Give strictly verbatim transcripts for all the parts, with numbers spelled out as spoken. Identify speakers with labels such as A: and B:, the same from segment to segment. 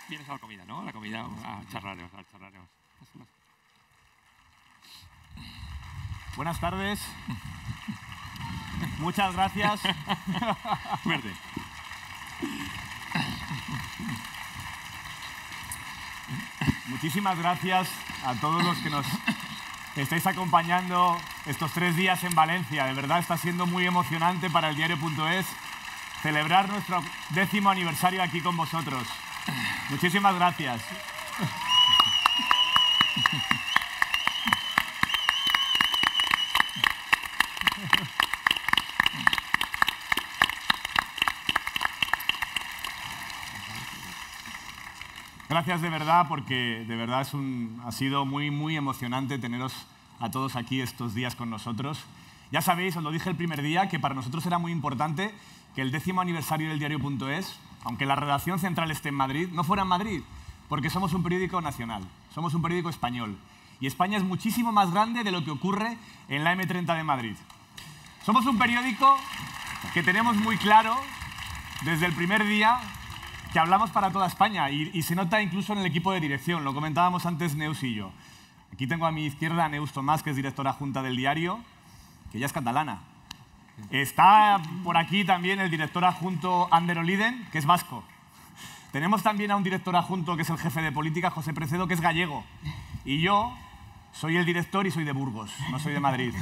A: vienes a la comida, ¿no? A la comida, a charlaremos, a charlaremos.
B: Buenas tardes. Muchas gracias.
A: Fuerte.
B: Muchísimas gracias a todos los que nos estáis acompañando estos tres días en Valencia. De verdad está siendo muy emocionante para el diario punto es celebrar nuestro décimo aniversario aquí con vosotros. Muchísimas gracias. Gracias de verdad, porque de verdad es un, ha sido muy, muy emocionante teneros a todos aquí estos días con nosotros. Ya sabéis, os lo dije el primer día, que para nosotros era muy importante que el décimo aniversario del diario punto es, aunque la redacción central esté en Madrid, no fuera en Madrid, porque somos un periódico nacional, somos un periódico español. Y España es muchísimo más grande de lo que ocurre en la eme treinta de Madrid. Somos un periódico que tenemos muy claro desde el primer día que hablamos para toda España y, y se nota incluso en el equipo de dirección. Lo comentábamos antes Neus y yo. Aquí tengo a mi izquierda a Neus Tomás, que es directora adjunta del diario, que ya es catalana. Está por aquí también el director adjunto Ander Oliden, que es vasco. Tenemos también a un director adjunto que es el jefe de política, José Precedo, que es gallego. Y yo soy el director y soy de Burgos, no soy de Madrid.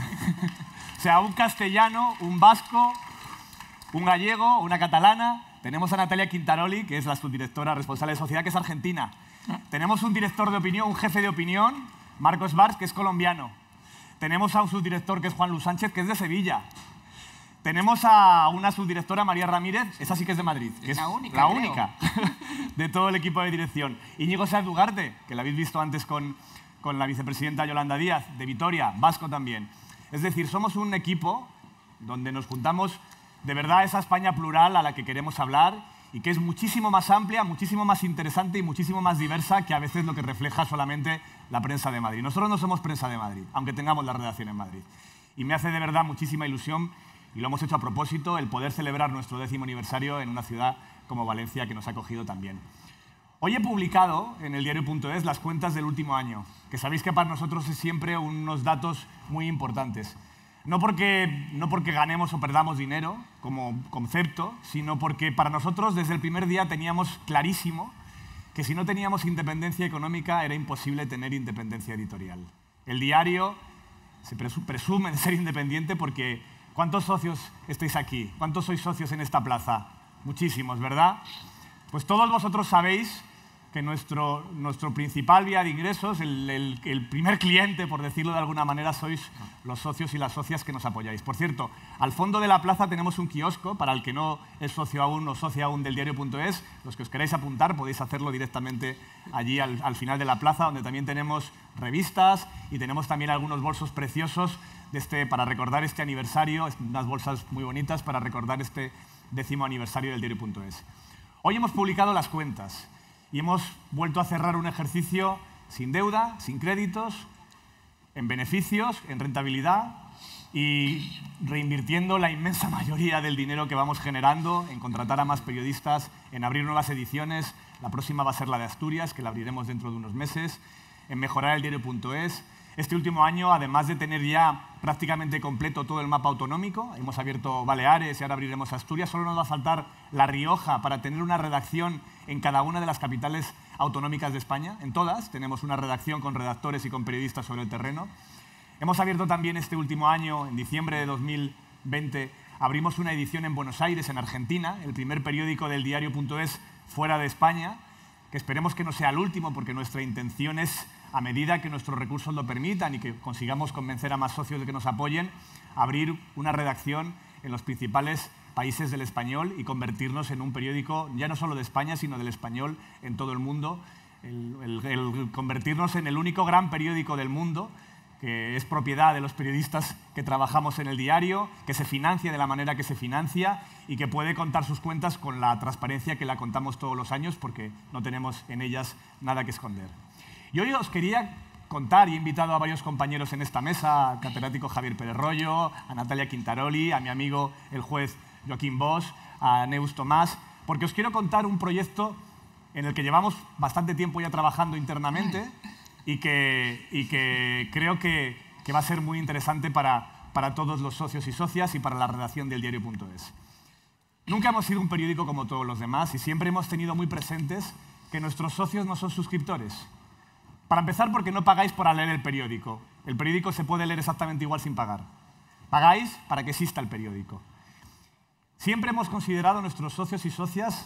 B: O sea, un castellano, un vasco, un gallego, una catalana. Tenemos a Natalia Quintaroli, que es la subdirectora responsable de sociedad, que es argentina. Tenemos un director de opinión, un jefe de opinión, Marcos Bars, que es colombiano. Tenemos a un subdirector, que es Juan Luis Sánchez, que es de Sevilla. Tenemos a una subdirectora, María Ramírez, esa sí que es de Madrid, que es
C: la única,
B: la única de todo el equipo de dirección. Íñigo Sáenz Ugarte, que la habéis visto antes con, con la vicepresidenta Yolanda Díaz, de Vitoria, vasco también. Es decir, somos un equipo donde nos juntamos de verdad esa España plural a la que queremos hablar y que es muchísimo más amplia, muchísimo más interesante y muchísimo más diversa que a veces lo que refleja solamente la prensa de Madrid. Nosotros no somos prensa de Madrid, aunque tengamos la redacción en Madrid. Y me hace de verdad muchísima ilusión, y lo hemos hecho a propósito, el poder celebrar nuestro décimo aniversario en una ciudad como Valencia, que nos ha acogido también. Hoy he publicado en el diario punto es las cuentas del último año, que sabéis que para nosotros es siempre unos datos muy importantes. No porque, no porque ganemos o perdamos dinero como concepto, sino porque para nosotros desde el primer día teníamos clarísimo que si no teníamos independencia económica era imposible tener independencia editorial. El diario se presume de ser independiente porque ¿cuántos socios estáis aquí? ¿Cuántos sois socios en esta plaza? Muchísimos, ¿verdad? Pues todos vosotros sabéis que nuestro, nuestro principal vía de ingresos, el, el, el primer cliente, por decirlo de alguna manera, sois los socios y las socias que nos apoyáis. Por cierto, al fondo de la plaza tenemos un kiosco, para el que no es socio aún o socia aún del diario punto es, los que os queráis apuntar podéis hacerlo directamente allí al, al final de la plaza, donde también tenemos revistas y tenemos también algunos bolsos preciosos de este, para recordar este aniversario, unas bolsas muy bonitas para recordar este décimo aniversario del diario punto es. Hoy hemos publicado las cuentas y hemos vuelto a cerrar un ejercicio sin deuda, sin créditos, en beneficios, en rentabilidad y reinvirtiendo la inmensa mayoría del dinero que vamos generando en contratar a más periodistas, en abrir nuevas ediciones. La próxima va a ser la de Asturias, que la abriremos dentro de unos meses, en mejorar el diario punto es. Este último año, además de tener ya prácticamente completo todo el mapa autonómico, hemos abierto Baleares y ahora abriremos Asturias, solo nos va a faltar La Rioja para tener una redacción en cada una de las capitales autonómicas de España. En todas tenemos una redacción con redactores y con periodistas sobre el terreno. Hemos abierto también este último año, en diciembre de dos mil veinte, abrimos una edición en Buenos Aires, en Argentina, el primer periódico del diario punto es fuera de España, que esperemos que no sea el último, porque nuestra intención es, a medida que nuestros recursos lo permitan y que consigamos convencer a más socios de que nos apoyen, abrir una redacción en los principales países del español y convertirnos en un periódico ya no solo de España, sino del español en todo el mundo. El, el, el convertirnos en el único gran periódico del mundo que es propiedad de los periodistas que trabajamos en el diario, que se financia de la manera que se financia y que puede contar sus cuentas con la transparencia que la contamos todos los años, porque no tenemos en ellas nada que esconder. Y hoy os quería contar, y he invitado a varios compañeros en esta mesa, al catedrático Javier Pérez Royo, a Natalia Quintaroli, a mi amigo el juez Joaquín Bosch, a Neus Tomás, porque os quiero contar un proyecto en el que llevamos bastante tiempo ya trabajando internamente y que, y que creo que, que va a ser muy interesante para, para todos los socios y socias y para la redacción del diario punto es. Nunca hemos sido un periódico como todos los demás y siempre hemos tenido muy presentes que nuestros socios no son suscriptores. Para empezar, porque no pagáis por leer el periódico. El periódico se puede leer exactamente igual sin pagar. Pagáis para que exista el periódico. Siempre hemos considerado a nuestros socios y socias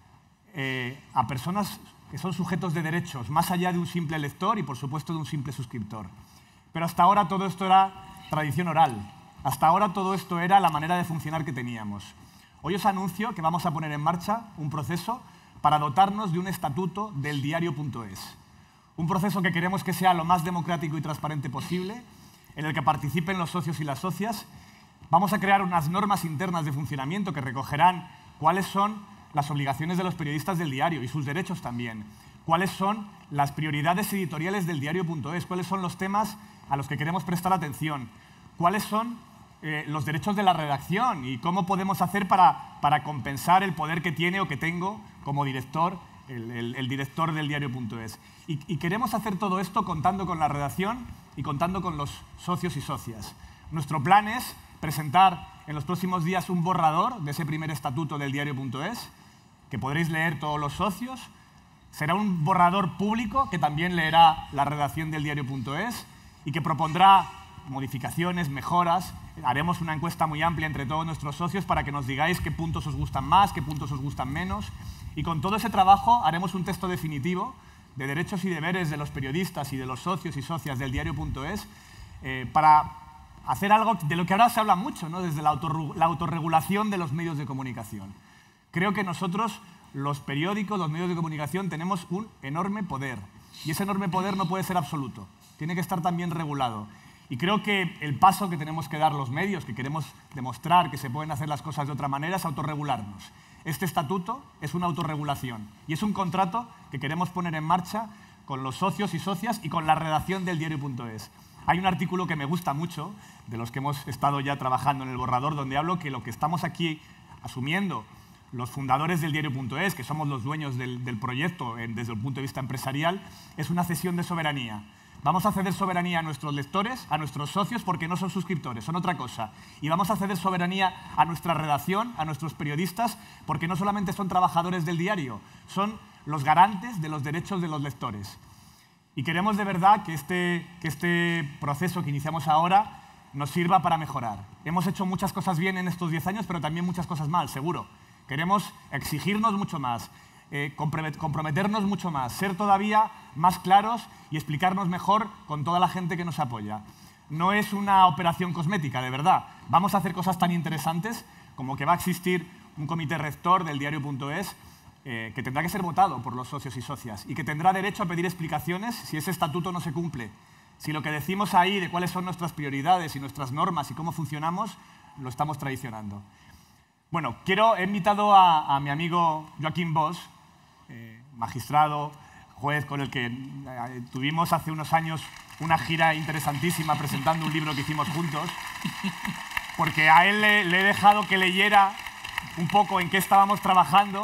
B: eh, a personas que son sujetos de derechos, más allá de un simple lector y, por supuesto, de un simple suscriptor. Pero hasta ahora todo esto era tradición oral. Hasta ahora todo esto era la manera de funcionar que teníamos. Hoy os anuncio que vamos a poner en marcha un proceso para dotarnos de un estatuto del diario punto es. Un proceso que queremos que sea lo más democrático y transparente posible, en el que participen los socios y las socias. Vamos a crear unas normas internas de funcionamiento que recogerán cuáles son las obligaciones de los periodistas del diario y sus derechos también. Cuáles son las prioridades editoriales del diario punto es, cuáles son los temas a los que queremos prestar atención, cuáles son eh, los derechos de la redacción y cómo podemos hacer para, para compensar el poder que tiene o que tengo como director, el, el, el director del diario punto es. Y, y queremos hacer todo esto contando con la redacción y contando con los socios y socias. Nuestro plan es presentar en los próximos días un borrador de ese primer estatuto del diario punto es, que podréis leer todos los socios. Será un borrador público que también leerá la redacción del diario punto es y que propondrá modificaciones, mejoras. Haremos una encuesta muy amplia entre todos nuestros socios para que nos digáis qué puntos os gustan más, qué puntos os gustan menos. Y con todo ese trabajo haremos un texto definitivo de derechos y deberes de los periodistas y de los socios y socias del diario punto es eh, para hacer algo de lo que ahora se habla mucho, ¿no? Desde la, autorru la autorregulación de los medios de comunicación. Creo que nosotros, los periódicos, los medios de comunicación, tenemos un enorme poder. Y ese enorme poder no puede ser absoluto. Tiene que estar también regulado. Y creo que el paso que tenemos que dar los medios, que queremos demostrar que se pueden hacer las cosas de otra manera, es autorregularnos. Este estatuto es una autorregulación y es un contrato que queremos poner en marcha con los socios y socias y con la redacción del diario punto es. Hay un artículo que me gusta mucho, de los que hemos estado ya trabajando en el borrador, donde hablo que lo que estamos aquí asumiendo los fundadores del diario punto es, que somos los dueños del, del proyecto en, desde el punto de vista empresarial, es una cesión de soberanía. Vamos a ceder soberanía a nuestros lectores, a nuestros socios, porque no son suscriptores, son otra cosa. Y vamos a ceder soberanía a nuestra redacción, a nuestros periodistas, porque no solamente son trabajadores del diario, son los garantes de los derechos de los lectores. Y queremos de verdad que este, que este proceso que iniciamos ahora nos sirva para mejorar. Hemos hecho muchas cosas bien en estos diez años, pero también muchas cosas mal, seguro. Queremos exigirnos mucho más, eh, comprometernos mucho más, ser todavía más claros y explicarnos mejor con toda la gente que nos apoya. No es una operación cosmética, de verdad. Vamos a hacer cosas tan interesantes como que va a existir un comité rector del diario punto es eh, que tendrá que ser votado por los socios y socias y que tendrá derecho a pedir explicaciones si ese estatuto no se cumple. Si lo que decimos ahí de cuáles son nuestras prioridades y nuestras normas y cómo funcionamos, lo estamos traicionando. Bueno, quiero, he invitado a, a mi amigo Joaquín Bosch, eh, magistrado, juez con el que eh, tuvimos hace unos años una gira interesantísima presentando un libro que hicimos juntos, porque a él le, le he dejado que leyera un poco en qué estábamos trabajando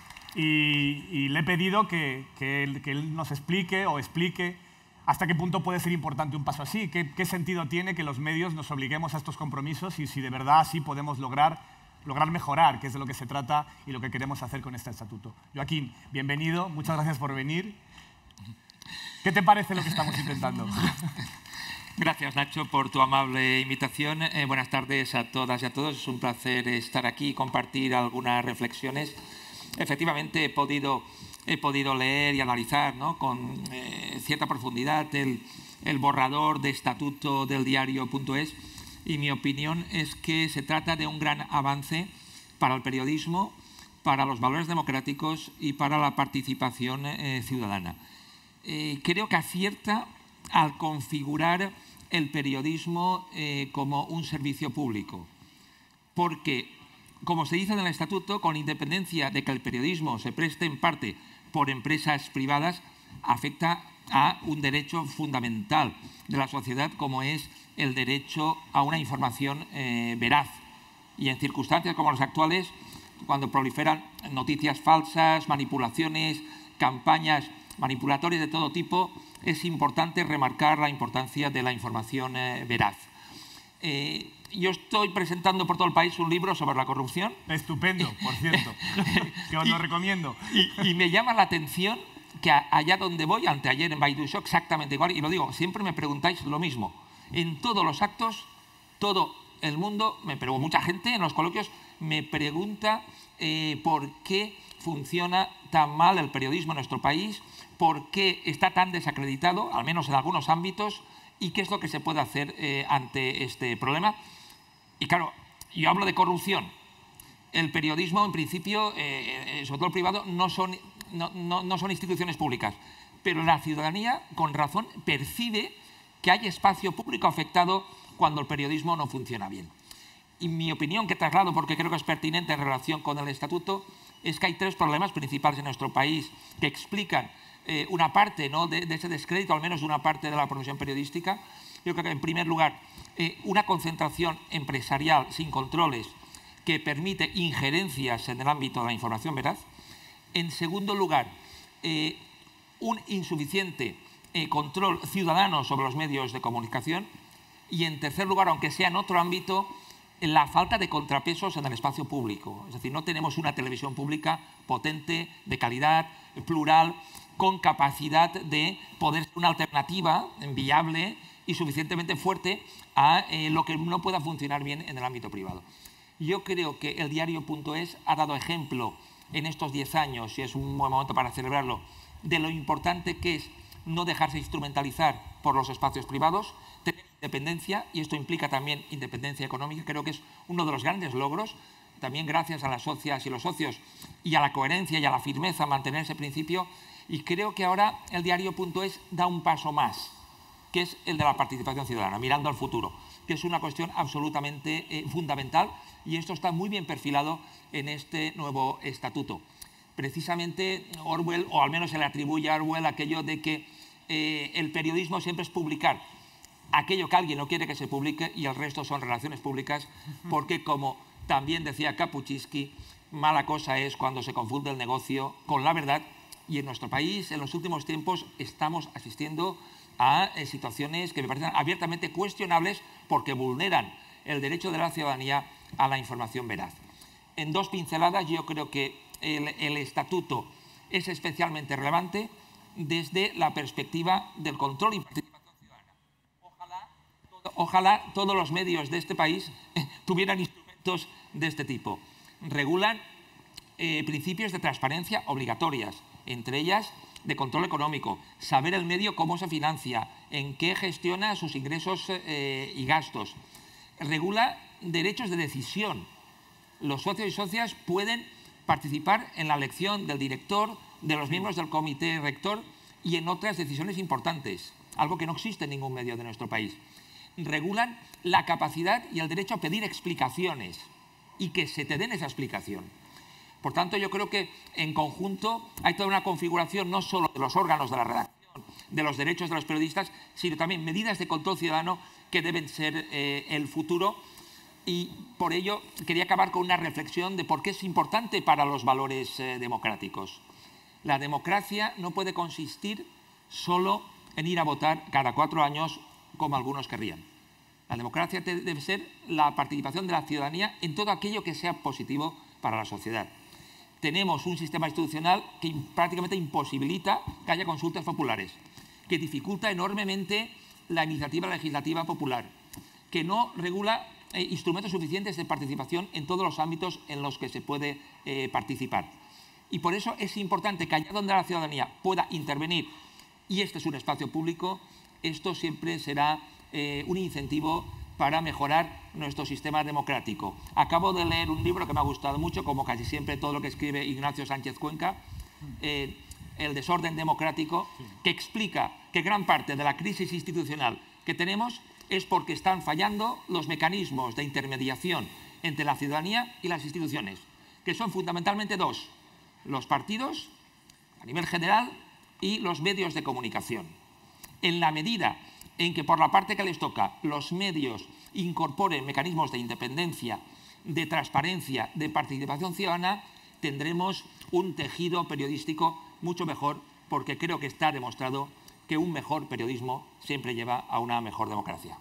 B: y, y le he pedido que, que, él, que él nos explique o explique hasta qué punto puede ser importante un paso así, qué, qué sentido tiene que los medios nos obliguemos a estos compromisos y si de verdad así podemos lograr lograr mejorar, que es de lo que se trata y lo que queremos hacer con este estatuto. Joaquín, bienvenido, muchas gracias por venir. ¿Qué te parece lo que estamos intentando?
C: Gracias, Nacho, por tu amable invitación. Eh, buenas tardes a todas y a todos. Es un placer estar aquí y compartir algunas reflexiones. Efectivamente, he podido, he podido leer y analizar, ¿no?, con eh, cierta profundidad el, el borrador de estatuto del diario punto es. Y mi opinión es que se trata de un gran avance para el periodismo, para los valores democráticos y para la participación eh, ciudadana. Eh, creo que acierta al configurar el periodismo eh, como un servicio público, porque, como se dice en el estatuto, con independencia de que el periodismo se preste en parte por empresas privadas, afecta a un derecho fundamental de la sociedad como es el derecho a una información eh, veraz. Y en circunstancias como las actuales, cuando proliferan noticias falsas, manipulaciones, campañas manipulatorias de todo tipo, es importante remarcar la importancia de la información eh, veraz. Eh, yo estoy presentando por todo el país un libro sobre la corrupción.
B: Estupendo, por cierto, que os lo recomiendo.
C: Y, y me llama la atención que allá donde voy, anteayer en Baidu Show, exactamente igual, y lo digo, siempre me preguntáis lo mismo. En todos los actos, todo el mundo, me pregunta, mucha gente en los coloquios me pregunta eh, por qué funciona tan mal el periodismo en nuestro país, por qué está tan desacreditado, al menos en algunos ámbitos, y qué es lo que se puede hacer eh, ante este problema. Y claro, yo hablo de corrupción. El periodismo, en principio, eh, sobre todo el privado, no son, no, no, no son instituciones públicas. Pero la ciudadanía, con razón, percibe que hay espacio público afectado cuando el periodismo no funciona bien. Y mi opinión, que traslado porque creo que es pertinente en relación con el estatuto, es que hay tres problemas principales en nuestro país que explican eh, una parte, ¿no?, de, de ese descrédito, al menos de una parte de la profesión periodística. Yo creo que, en primer lugar, eh, una concentración empresarial sin controles que permite injerencias en el ámbito de la información veraz. En segundo lugar, eh, un insuficiente eh, control ciudadano sobre los medios de comunicación. Y, en tercer lugar, aunque sea en otro ámbito, la falta de contrapesos en el espacio público. Es decir, no tenemos una televisión pública potente, de calidad, plural, con capacidad de poder ser una alternativa viable y suficientemente fuerte a eh, lo que no pueda funcionar bien en el ámbito privado. Yo creo que el diario punto es ha dado ejemplo en estos diez años, y es un buen momento para celebrarlo, de lo importante que es no dejarse instrumentalizar por los espacios privados, tener independencia, y esto implica también independencia económica. Creo que es uno de los grandes logros, también gracias a las socias y los socios y a la coherencia y a la firmeza mantener ese principio. Y creo que ahora el diario punto es da un paso más, que es el de la participación ciudadana, mirando al futuro, que es una cuestión absolutamente eh, fundamental, y esto está muy bien perfilado en este nuevo estatuto. Precisamente Orwell, o al menos se le atribuye a Orwell aquello de que eh, el periodismo siempre es publicar aquello que alguien no quiere que se publique y el resto son relaciones públicas, porque, como también decía Kapuscinski, mala cosa es cuando se confunde el negocio con la verdad, y en nuestro país en los últimos tiempos estamos asistiendo a eh, situaciones que me parecen abiertamente cuestionables porque vulneran el derecho de la ciudadanía a la información veraz. En dos pinceladas, yo creo que el, el estatuto es especialmente relevante desde la perspectiva del control y participación ciudadana. Ojalá, todo, ojalá todos los medios de este país eh, tuvieran instrumentos de este tipo. Regulan eh, principios de transparencia obligatorias, entre ellas de control económico, saber el medio cómo se financia, en qué gestiona sus ingresos eh, y gastos. Regula derechos de decisión. Los socios y socias pueden participar en la elección del director, de los miembros del comité rector y en otras decisiones importantes, algo que no existe en ningún medio de nuestro país. Regulan la capacidad y el derecho a pedir explicaciones y que se te den esa explicación. Por tanto, yo creo que en conjunto hay toda una configuración no solo de los órganos de la redacción, de los derechos de los periodistas, sino también medidas de control ciudadano que deben ser eh, el futuro. Y por ello quería acabar con una reflexión de por qué es importante para los valores eh, democráticos. La democracia no puede consistir solo en ir a votar cada cuatro años como algunos querrían. La democracia debe ser la participación de la ciudadanía en todo aquello que sea positivo para la sociedad. Tenemos un sistema institucional que prácticamente imposibilita que haya consultas populares, que dificulta enormemente la iniciativa legislativa popular, que no regula eh, instrumentos suficientes de participación en todos los ámbitos en los que se puede eh, participar. Y por eso es importante que allá donde la ciudadanía pueda intervenir, y este es un espacio público, esto siempre será eh, un incentivo para mejorar nuestro sistema democrático. Acabo de leer un libro que me ha gustado mucho, como casi siempre todo lo que escribe Ignacio Sánchez Cuenca, eh, El desorden democrático, que explica que gran parte de la crisis institucional que tenemos es porque están fallando los mecanismos de intermediación entre la ciudadanía y las instituciones, que son fundamentalmente dos: los partidos, a nivel general, y los medios de comunicación. En la medida en que por la parte que les toca los medios incorporen mecanismos de independencia de transparencia, de participación ciudadana, tendremos un tejido periodístico mucho mejor, porque creo que está demostrado que un mejor periodismo siempre lleva a una mejor democracia.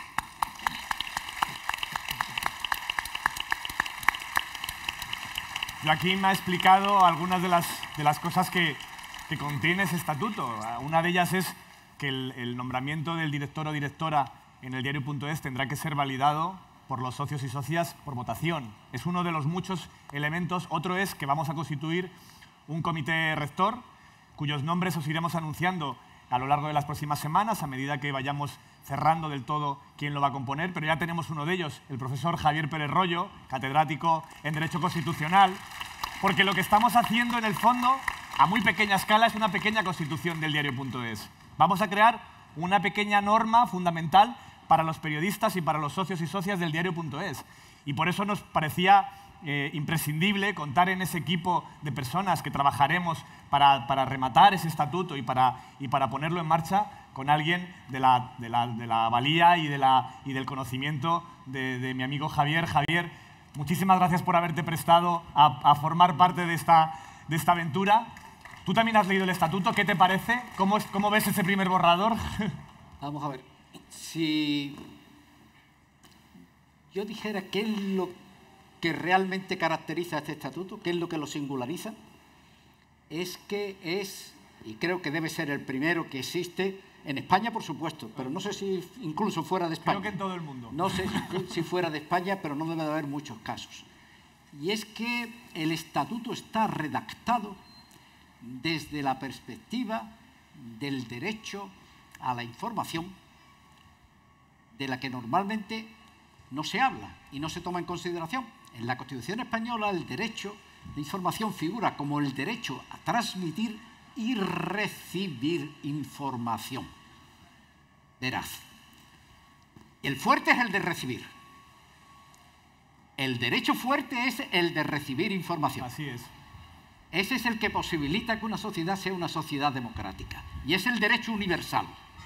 B: Joaquín me ha explicado algunas de las, de las cosas que, que contiene ese estatuto. Una de ellas es que el, el nombramiento del director o directora en el diario punto es tendrá que ser validado por los socios y socias por votación. Es uno de los muchos elementos. Otro es que vamos a constituir un comité rector cuyos nombres os iremos anunciando a lo largo de las próximas semanas, a medida que vayamos cerrando del todo quién lo va a componer, pero ya tenemos uno de ellos, el profesor Javier Pérez Royo, catedrático en Derecho Constitucional, porque lo que estamos haciendo en el fondo, a muy pequeña escala, es una pequeña constitución del diario punto es. Vamos a crear una pequeña norma fundamental para los periodistas y para los socios y socias del diario punto es. Y por eso nos parecía eh, imprescindible contar en ese equipo de personas que trabajaremos para, para rematar ese estatuto y para, y para ponerlo en marcha con alguien de la, de la, de la valía y, de la, y del conocimiento de, de mi amigo Javier. Javier, muchísimas gracias por haberte prestado a, a formar parte de esta, de esta aventura. Tú también has leído el estatuto, ¿qué te parece? ¿Cómo, es, cómo ves ese primer borrador?
D: Vamos a ver, si yo dijera qué es lo que realmente caracteriza a este estatuto, qué es lo que lo singulariza, es que es, y creo que debe ser el primero que existe, en España por supuesto, pero no sé si incluso fuera de España.
B: Creo que en todo el mundo.
D: No sé si, si fuera de España, pero no debe de haber muchos casos. Y es que el estatuto está redactado desde la perspectiva del derecho a la información, de la que normalmente no se habla y no se toma en consideración. En la Constitución española el derecho de información figura como el derecho a transmitir y recibir información. Verás, el fuerte es el de recibir. El derecho fuerte es el de recibir información.
B: Así es.
D: Ese es el que posibilita que una sociedad sea una sociedad democrática. Y es el derecho universal.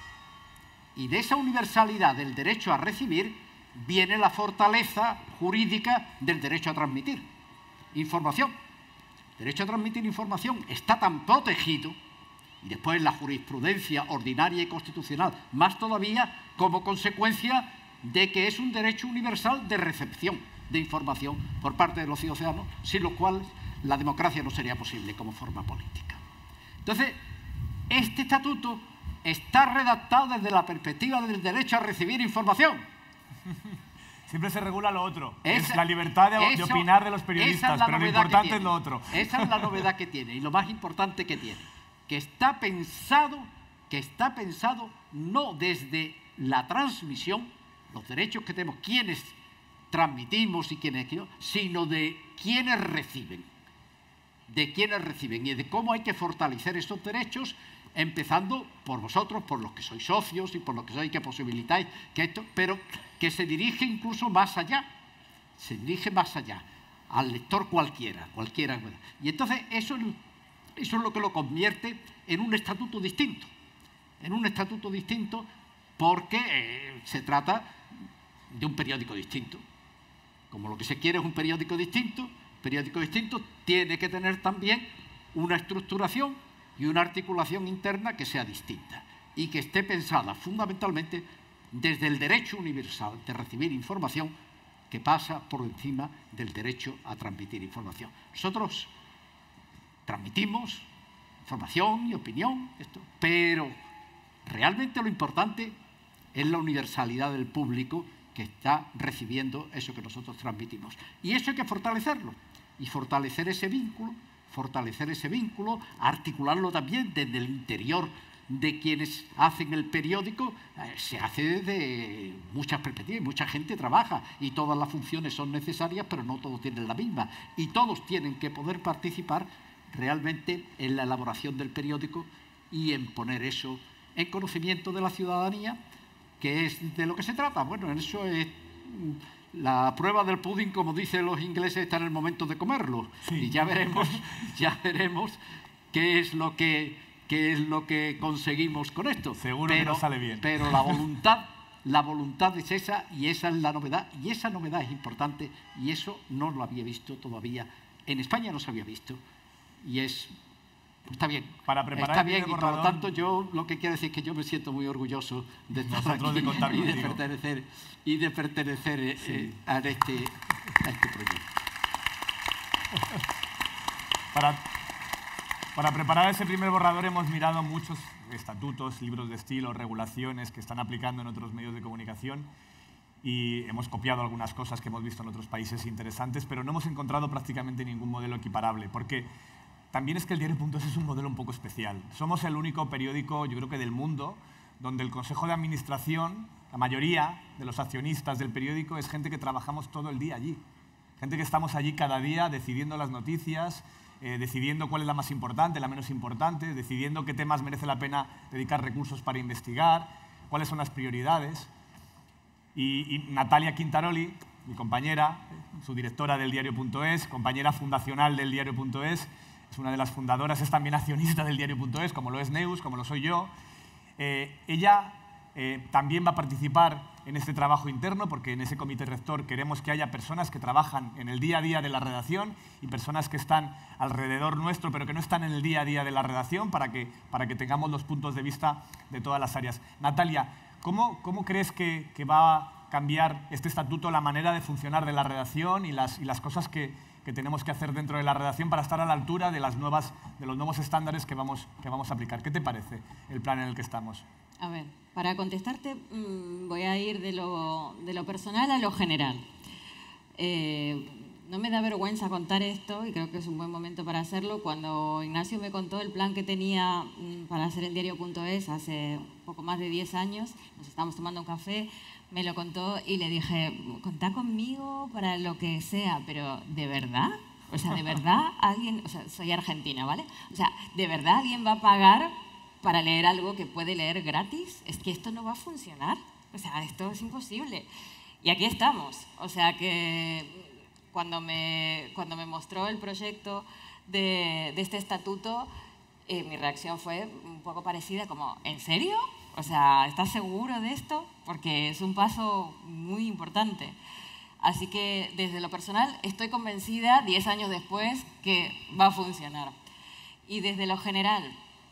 D: Y de esa universalidad del derecho a recibir viene la fortaleza jurídica del derecho a transmitir información. El derecho a transmitir información está tan protegido, y después la jurisprudencia ordinaria y constitucional, más todavía como consecuencia de que es un derecho universal de recepción de información por parte de los ciudadanos, sin lo cual la democracia no sería posible como forma política. Entonces, este estatuto está redactado desde la perspectiva del derecho a recibir información.
B: Siempre se regula lo otro,
D: Esa,
B: es la libertad de,
D: eso,
B: de opinar de los periodistas,
D: es
B: pero lo importante es lo otro.
D: Esa es la novedad que tiene y lo más importante que tiene, que está pensado, que está pensado no desde la transmisión, los derechos que tenemos, quienes transmitimos y quienes, sino de quienes reciben, de quienes reciben y de cómo hay que fortalecer estos derechos, empezando por vosotros, por los que sois socios y por los que sois que posibilitáis que esto, pero que se dirige incluso más allá, se dirige más allá, al lector cualquiera, cualquiera. Y entonces eso, eso es lo que lo convierte en un estatuto distinto, en un estatuto distinto porque eh, se trata de un periódico distinto. Como lo que se quiere es un periódico distinto, periódico distinto tiene que tener también una estructuración y una articulación interna que sea distinta y que esté pensada fundamentalmente desde el derecho universal de recibir información que pasa por encima del derecho a transmitir información. Nosotros transmitimos información y opinión, esto, pero realmente lo importante es la universalidad del público que está recibiendo eso que nosotros transmitimos. Y eso hay que fortalecerlo y fortalecer ese vínculo fortalecer ese vínculo, articularlo también desde el interior de quienes hacen el periódico, eh, se hace desde muchas perspectivas, mucha gente trabaja y todas las funciones son necesarias, pero no todos tienen la misma. Y todos tienen que poder participar realmente en la elaboración del periódico y en poner eso en conocimiento de la ciudadanía, que es de lo que se trata. Bueno, en eso es... La prueba del pudding, como dicen los ingleses, está en el momento de comerlo. Sí. Y ya veremos, ya veremos qué es lo que, qué es lo que conseguimos con esto.
B: Seguro
D: pero,
B: que nos sale bien.
D: Pero la voluntad, la voluntad es esa y esa es la novedad. Y esa novedad es importante y eso no lo había visto todavía. En España no se había visto y es... Está bien,
B: Para preparar
D: está
B: el
D: bien y por lo
B: borrador,
D: tanto yo lo que quiero decir es que yo me siento muy orgulloso de estar
B: nosotros
D: aquí
B: de contar
D: y, de
B: contigo.
D: pertenecer, y de pertenecer eh,
B: Sí.
D: a, este, a este proyecto.
B: Para, para preparar ese primer borrador hemos mirado muchos estatutos, libros de estilo, regulaciones que están aplicando en otros medios de comunicación y hemos copiado algunas cosas que hemos visto en otros países interesantes, pero no hemos encontrado prácticamente ningún modelo equiparable, porque también es que el diario.es es un modelo un poco especial. Somos el único periódico, yo creo que del mundo, donde el Consejo de Administración, la mayoría de los accionistas del periódico es gente que trabajamos todo el día allí. Gente que estamos allí cada día decidiendo las noticias, eh, decidiendo cuál es la más importante, la menos importante, decidiendo qué temas merece la pena dedicar recursos para investigar, cuáles son las prioridades. Y, y Natalia Quintaroli, mi compañera, su directora del diario.es, compañera fundacional del diario.es, es una de las fundadoras, es también accionista del diario.es, como lo es Neus, como lo soy yo. Eh, ella eh, también va a participar en este trabajo interno, porque en ese comité rector queremos que haya personas que trabajan en el día a día de la redacción y personas que están alrededor nuestro, pero que no están en el día a día de la redacción, para que, para que tengamos los puntos de vista de todas las áreas. Natalia, ¿cómo, cómo crees que, que va a cambiar este estatuto la manera de funcionar de la redacción y las, y las cosas que, que tenemos que hacer dentro de la redacción para estar a la altura de, las nuevas, de los nuevos estándares que vamos, que vamos a aplicar? ¿Qué te parece el plan en el que estamos?
E: A ver, para contestarte mmm, voy a ir de lo, de lo personal a lo general. Eh, no me da vergüenza contar esto y creo que es un buen momento para hacerlo. Cuando Ignacio me contó el plan que tenía mmm, para hacer el diario.es hace poco más de diez años, nos estábamos tomando un café, me lo contó y le dije, contá conmigo para lo que sea, pero ¿de verdad? O sea, ¿de verdad alguien...? O sea, soy argentina, ¿vale? O sea, ¿de verdad alguien va a pagar para leer algo que puede leer gratis? Es que esto no va a funcionar. O sea, esto es imposible. Y aquí estamos. O sea, que cuando me, cuando me mostró el proyecto de, de este estatuto, eh, mi reacción fue un poco parecida, como, ¿en serio? O sea, ¿estás seguro de esto? Porque es un paso muy importante. Así que, desde lo personal, estoy convencida, diez años después, que va a funcionar. Y desde lo general,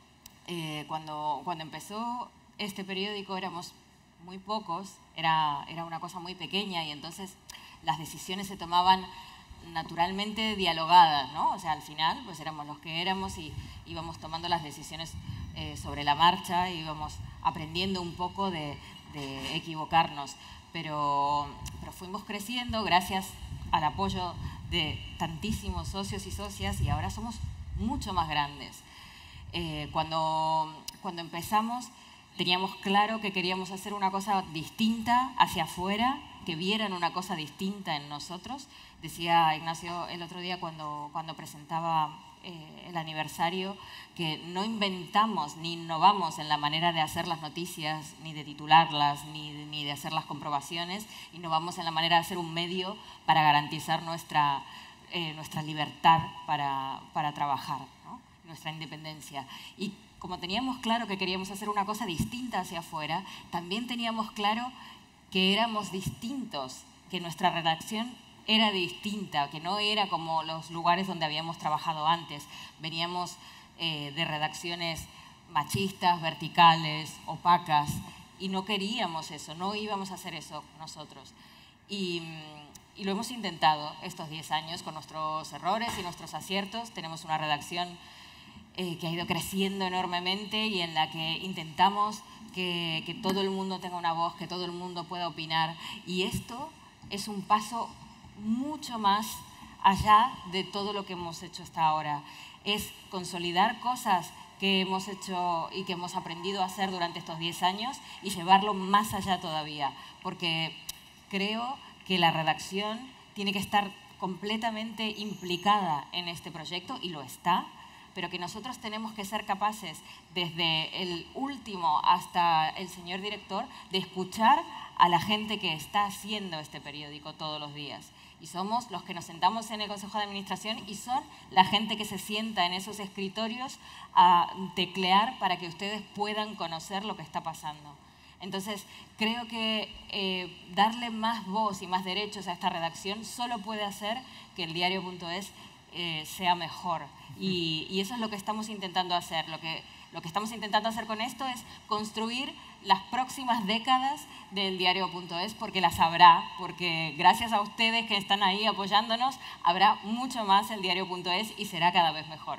E: eh, cuando, cuando empezó este periódico éramos muy pocos, era, era una cosa muy pequeña y entonces las decisiones se tomaban naturalmente dialogadas, ¿no? O sea, al final, pues éramos los que éramos y íbamos tomando las decisiones eh, sobre la marcha, íbamos aprendiendo un poco de, de equivocarnos, pero, pero fuimos creciendo gracias al apoyo de tantísimos socios y socias y ahora somos mucho más grandes. Eh, cuando, cuando empezamos teníamos claro que queríamos hacer una cosa distinta hacia afuera, que vieran una cosa distinta en nosotros. Decía Ignacio el otro día cuando, cuando presentaba eh, el aniversario que no inventamos ni innovamos en la manera de hacer las noticias, ni de titularlas, ni de, ni de hacer las comprobaciones, innovamos en la manera de hacer un medio para garantizar nuestra, eh, nuestra libertad para, para trabajar, ¿no? Nuestra independencia. Y como teníamos claro que queríamos hacer una cosa distinta hacia afuera, también teníamos claro que éramos distintos, que nuestra redacción era distinta, que no era como los lugares donde habíamos trabajado antes. Veníamos eh, de redacciones machistas, verticales, opacas, y no queríamos eso, no íbamos a hacer eso nosotros. Y, y lo hemos intentado estos diez años con nuestros errores y nuestros aciertos. Tenemos una redacción eh, que ha ido creciendo enormemente y en la que intentamos que, que todo el mundo tenga una voz, que todo el mundo pueda opinar. Y esto es un paso mucho más allá de todo lo que hemos hecho hasta ahora. Es consolidar cosas que hemos hecho y que hemos aprendido a hacer durante estos diez años y llevarlo más allá todavía, porque creo que la redacción tiene que estar completamente implicada en este proyecto, y lo está, pero que nosotros tenemos que ser capaces, desde el último hasta el señor director, de escuchar a la gente que está haciendo este periódico todos los días. Y somos los que nos sentamos en el Consejo de Administración y son la gente que se sienta en esos escritorios a teclear para que ustedes puedan conocer lo que está pasando. Entonces, creo que eh, darle más voz y más derechos a esta redacción solo puede hacer que el diario punto es eh, sea mejor. Y, y eso es lo que estamos intentando hacer. Lo que, lo que estamos intentando hacer con esto es construir las próximas décadas del diario punto es, porque las habrá, porque gracias a ustedes que están ahí apoyándonos, habrá mucho más el diario punto es y será cada vez mejor.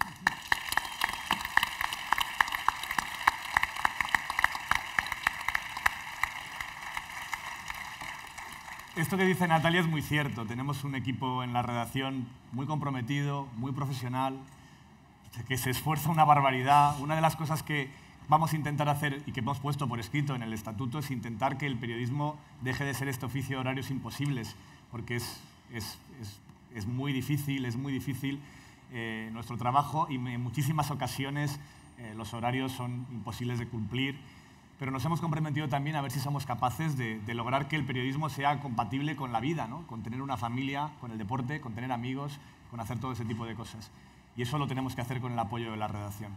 B: Esto que dice Natalia es muy cierto. Tenemos un equipo en la redacción muy comprometido, muy profesional, que se esfuerza una barbaridad. Una de las cosas que vamos a intentar hacer y que hemos puesto por escrito en el estatuto es intentar que el periodismo deje de ser este oficio de horarios imposibles, porque es, es, es, es muy difícil, es muy difícil eh, nuestro trabajo y en muchísimas ocasiones eh, los horarios son imposibles de cumplir. Pero nos hemos comprometido también a ver si somos capaces de, de lograr que el periodismo sea compatible con la vida, ¿no? Con tener una familia, con el deporte, con tener amigos, con hacer todo ese tipo de cosas. Y eso lo tenemos que hacer con el apoyo de la redacción.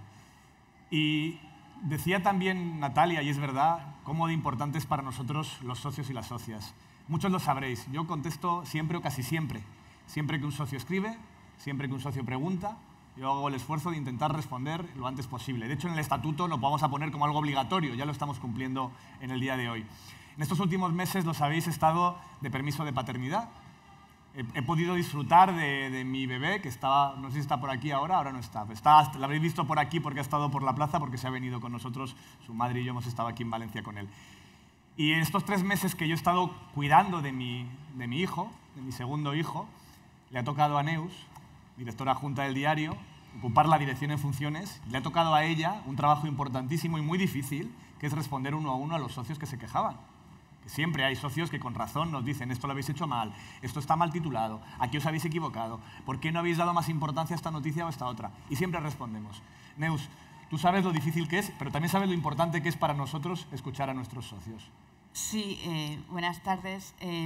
B: Y decía también Natalia, y es verdad, cómo de importante es para nosotros los socios y las socias. Muchos lo sabréis, yo contesto siempre o casi siempre. Siempre que un socio escribe, siempre que un socio pregunta, yo hago el esfuerzo de intentar responder lo antes posible. De hecho, en el estatuto lo vamos a poner como algo obligatorio, ya lo estamos cumpliendo en el día de hoy. En estos últimos meses, lo sabéis, he estado de permiso de paternidad. He, he podido disfrutar de, de mi bebé, que estaba, no sé si está por aquí ahora, ahora no está. está. Lo habréis visto por aquí porque ha estado por la plaza, porque se ha venido con nosotros, su madre y yo hemos estado aquí en Valencia con él. Y en estos tres meses que yo he estado cuidando de mi, de mi hijo, de mi segundo hijo, le ha tocado a Neus, directora adjunta del diario, ocupar la dirección en funciones. Le ha tocado a ella un trabajo importantísimo y muy difícil, que es responder uno a uno a los socios que se quejaban. Que siempre hay socios que con razón nos dicen esto lo habéis hecho mal, esto está mal titulado, aquí os habéis equivocado, ¿por qué no habéis dado más importancia a esta noticia o a esta otra? Y siempre respondemos. Neus, tú sabes lo difícil que es, pero también sabes lo importante que es para nosotros escuchar a nuestros socios.
F: Sí, eh, buenas tardes. Eh,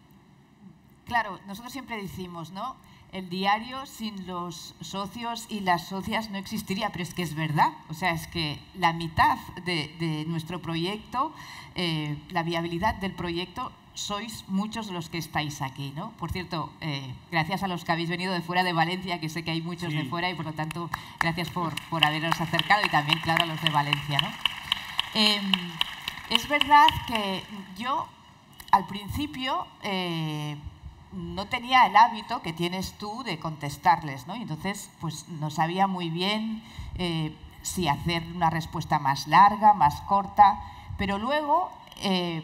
F: claro, nosotros siempre decimos, ¿no? El diario sin los socios y las socias no existiría, pero es que es verdad. O sea, es que la mitad de, de nuestro proyecto, eh, la viabilidad del proyecto, sois muchos los que estáis aquí, ¿no? Por cierto, eh, gracias a los que habéis venido de fuera de Valencia, que sé que hay muchos sí. de fuera y por lo tanto, gracias por, por haberos acercado y también, claro, a los de Valencia, ¿no? Eh, es verdad que yo, al principio, eh, no tenía el hábito que tienes tú de contestarles, ¿no? Y entonces, pues no sabía muy bien eh, si hacer una respuesta más larga, más corta, pero luego eh,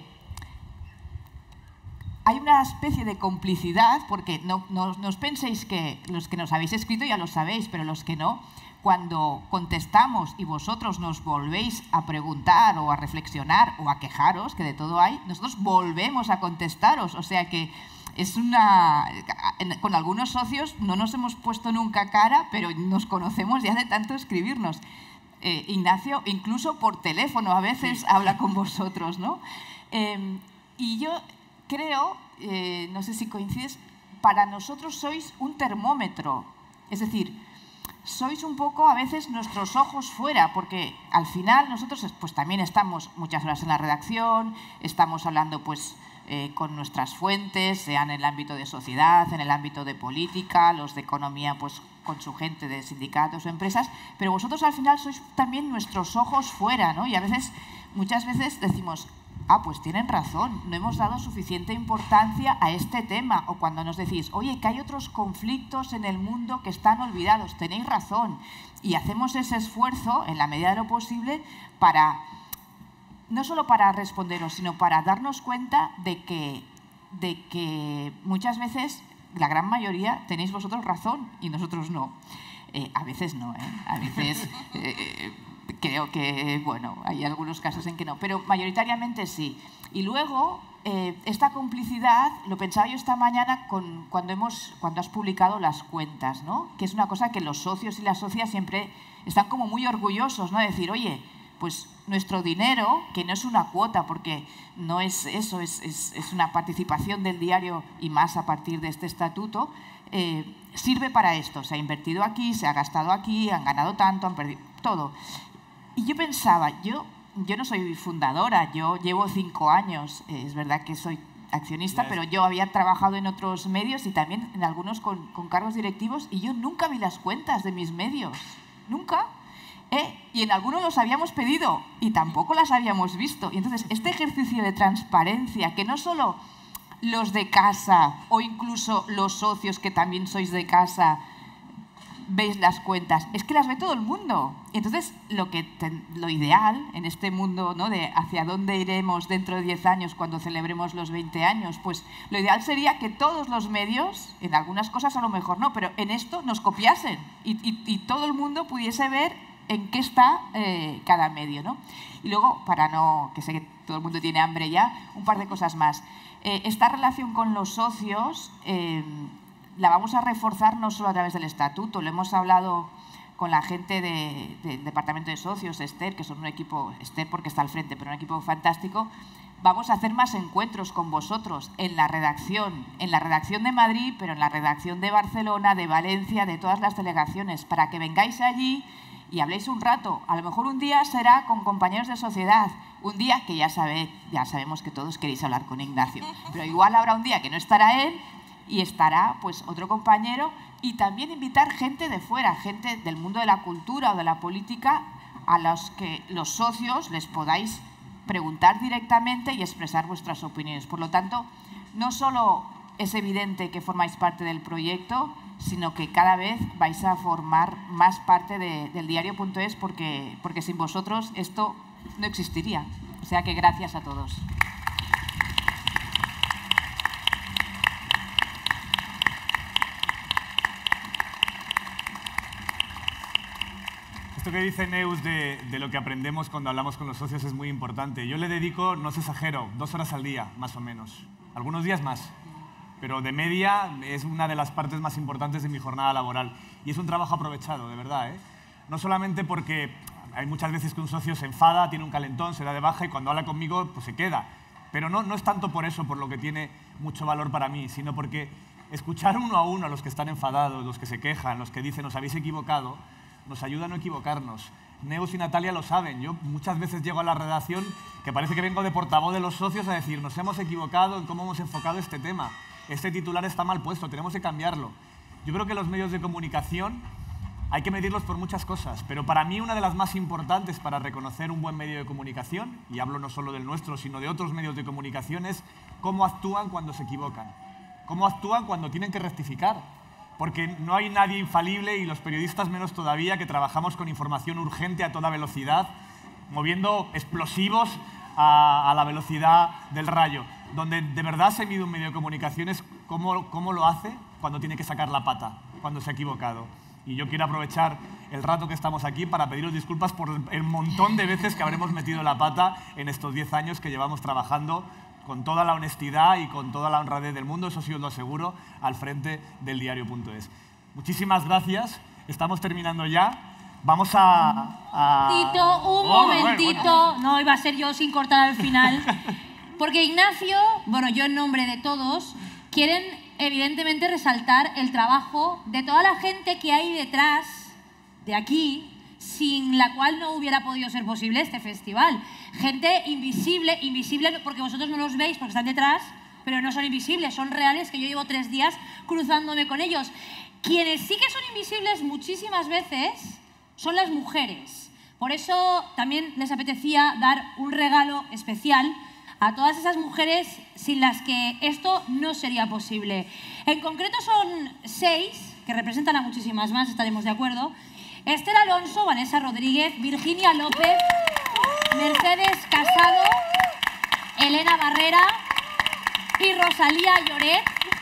F: hay una especie de complicidad, porque no, no, no os penséis que los que nos habéis escrito ya lo sabéis, pero los que no, cuando contestamos y vosotros nos volvéis a preguntar o a reflexionar o a quejaros, que de todo hay, nosotros volvemos a contestaros, o sea que es una... Con algunos socios no nos hemos puesto nunca cara, pero nos conocemos ya de tanto escribirnos. Eh, Ignacio, incluso por teléfono, a veces sí. habla con vosotros, ¿no? Eh, y yo creo, eh, no sé si coincides, para nosotros sois un termómetro. Es decir, sois un poco a veces nuestros ojos fuera, porque al final nosotros pues también estamos muchas horas en la redacción, estamos hablando pues... Eh, con nuestras fuentes, sea en el ámbito de sociedad, en el ámbito de política, los de economía pues con su gente de sindicatos o empresas, pero vosotros al final sois también nuestros ojos fuera, ¿no? Y a veces, muchas veces decimos, ah, pues tienen razón, no hemos dado suficiente importancia a este tema, o cuando nos decís, oye, que hay otros conflictos en el mundo que están olvidados, tenéis razón, y hacemos ese esfuerzo, en la medida de lo posible, para... no solo para responderos, sino para darnos cuenta de que, de que muchas veces, la gran mayoría, tenéis vosotros razón y nosotros no. Eh, a veces no, ¿eh? A veces eh, creo que, bueno, hay algunos casos en que no, pero mayoritariamente sí. Y luego, eh, esta complicidad, lo pensaba yo esta mañana con, cuando, hemos, cuando has publicado las cuentas, ¿no? Que es una cosa que los socios y las socias siempre están como muy orgullosos, ¿no? De decir, oye, pues nuestro dinero, que no es una cuota, porque no es eso, es, es, es una participación del diario y más a partir de este estatuto, eh, sirve para esto. Se ha invertido aquí, se ha gastado aquí, han ganado tanto, han perdido todo. Y yo pensaba, yo yo no soy fundadora, yo llevo cinco años, eh, es verdad que soy accionista, yes. pero yo había trabajado en otros medios y también en algunos con, con cargos directivos y yo nunca vi las cuentas de mis medios, nunca. Eh, y en algunos los habíamos pedido y tampoco las habíamos visto. Y entonces este ejercicio de transparencia, que no solo los de casa o incluso los socios que también sois de casa veis las cuentas, es que las ve todo el mundo. Y entonces lo, que ten, lo ideal en este mundo, ¿no?, de hacia dónde iremos dentro de diez años cuando celebremos los veinte años, pues lo ideal sería que todos los medios, en algunas cosas a lo mejor no, pero en esto nos copiasen y, y, y todo el mundo pudiese ver en qué está eh, cada medio, ¿no? Y luego, para no, que sé que todo el mundo tiene hambre ya, un par de cosas más. Eh, esta relación con los socios eh, la vamos a reforzar no solo a través del estatuto, lo hemos hablado con la gente de, de, del departamento de socios, Esther, que son un equipo, Esther porque está al frente, pero un equipo fantástico. Vamos a hacer más encuentros con vosotros en la redacción, en la redacción de Madrid, pero en la redacción de Barcelona, de Valencia, de todas las delegaciones, para que vengáis allí y habléis un rato. A lo mejor un día será con compañeros de sociedad, un día que ya, sabe, ya sabemos que todos queréis hablar con Ignacio, pero igual habrá un día que no estará él y estará pues otro compañero, y también invitar gente de fuera, gente del mundo de la cultura o de la política, a los que los socios les podáis preguntar directamente y expresar vuestras opiniones. Por lo tanto, no solo es evidente que formáis parte del proyecto, sino que cada vez vais a formar más parte de, del diario punto es, porque, porque sin vosotros esto no existiría. O sea que gracias a todos.
B: Esto que dice Neus de, de lo que aprendemos cuando hablamos con los socios es muy importante. Yo le dedico, no os exagero, dos horas al día, más o menos. Algunos días más. Pero de media es una de las partes más importantes de mi jornada laboral. Y es un trabajo aprovechado, de verdad, ¿eh? No solamente porque hay muchas veces que un socio se enfada, tiene un calentón, se da de baja y cuando habla conmigo pues se queda. Pero no, no es tanto por eso por lo que tiene mucho valor para mí, sino porque escuchar uno a uno a los que están enfadados, los que se quejan, los que dicen os habéis equivocado, nos ayuda a no equivocarnos. Neus y Natalia lo saben. Yo muchas veces llego a la redacción que parece que vengo de portavoz de los socios a decir nos hemos equivocado en cómo hemos enfocado este tema. Este titular está mal puesto, tenemos que cambiarlo. Yo creo que los medios de comunicación hay que medirlos por muchas cosas, pero para mí una de las más importantes para reconocer un buen medio de comunicación, y hablo no solo del nuestro, sino de otros medios de comunicación, es cómo actúan cuando se equivocan, cómo actúan cuando tienen que rectificar. Porque no hay nadie infalible, y los periodistas menos todavía, que trabajamos con información urgente a toda velocidad, moviendo explosivos a, a la velocidad del rayo. Donde de verdad se mide un medio de comunicación es cómo, cómo lo hace cuando tiene que sacar la pata, cuando se ha equivocado. Y yo quiero aprovechar el rato que estamos aquí para pediros disculpas por el montón de veces que habremos metido la pata en estos diez años que llevamos trabajando con toda la honestidad y con toda la honradez del mundo, eso sí os lo aseguro, al frente del diario punto es. Muchísimas gracias, estamos terminando ya. Vamos a... a...
G: Tito, un
B: oh,
G: momentito,
B: bueno, bueno.
G: No iba a ser yo sin cortar al final, porque Ignacio, bueno, yo en nombre de todos, quieren evidentemente resaltar el trabajo de toda la gente que hay detrás de aquí, sin la cual no hubiera podido ser posible este festival. Gente invisible, invisible porque vosotros no los veis porque están detrás, pero no son invisibles, son reales, que yo llevo tres días cruzándome con ellos. Quienes sí que son invisibles muchísimas veces son las mujeres. Por eso también les apetecía dar un regalo especial a todas esas mujeres sin las que esto no sería posible. En concreto son seis, que representan a muchísimas más, estaremos de acuerdo. Esther Alonso, Vanessa Rodríguez, Virginia López, Mercedes Casado, Elena Barrera y Rosalía Lloret.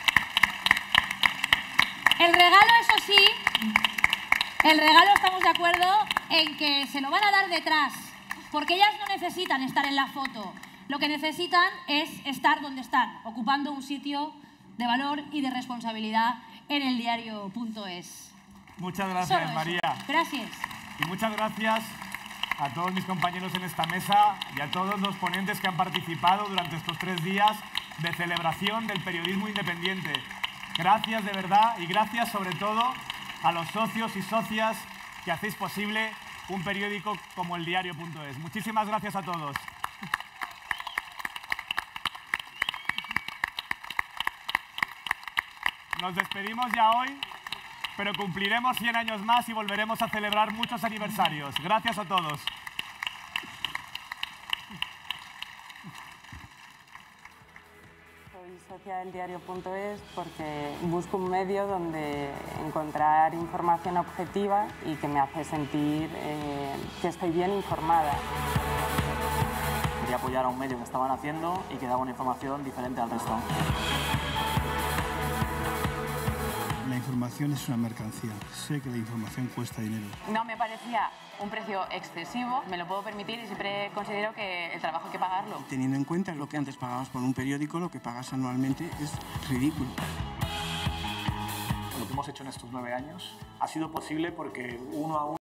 G: El regalo, eso sí, el regalo estamos de acuerdo en que se lo van a dar detrás, porque ellas no necesitan estar en la foto. Lo que necesitan es estar donde están, ocupando un sitio de valor y de responsabilidad en el diario punto es.
B: Muchas gracias,
G: Solo
B: María.
G: eso. Gracias.
B: Y muchas gracias a todos mis compañeros en esta mesa y a todos los ponentes que han participado durante estos tres días de celebración del periodismo independiente. Gracias de verdad y gracias sobre todo a los socios y socias que hacéis posible un periódico como el diario punto es. Muchísimas gracias a todos. Nos despedimos ya hoy, pero cumpliremos cien años más y volveremos a celebrar muchos aniversarios. Gracias a todos.
H: Soy socia del diario punto es porque busco un medio donde encontrar información objetiva y que me hace sentir eh, que estoy bien informada.
I: Quería apoyar a un medio que estaban haciendo y que daba una información diferente al resto.
J: La información es una mercancía. Sé que la información cuesta dinero.
K: No me parecía un precio excesivo, me lo puedo permitir y siempre considero que el trabajo hay que pagarlo.
L: Teniendo en cuenta lo que antes pagabas por un periódico, lo que pagas anualmente es ridículo.
M: Lo que hemos hecho en estos nueve años ha sido posible porque uno a uno